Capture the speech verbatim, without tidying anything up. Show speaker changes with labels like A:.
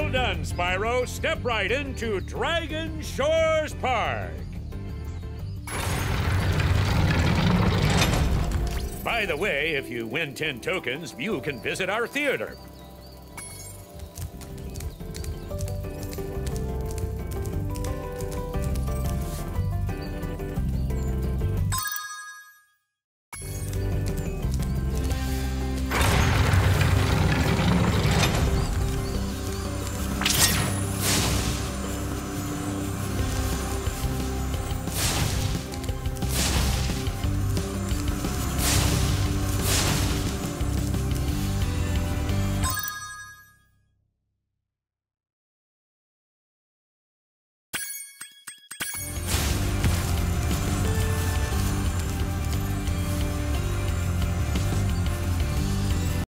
A: Well done, Spyro. Step right into Dragon Shores Park. By the way, if you win ten tokens, you can visit our theater.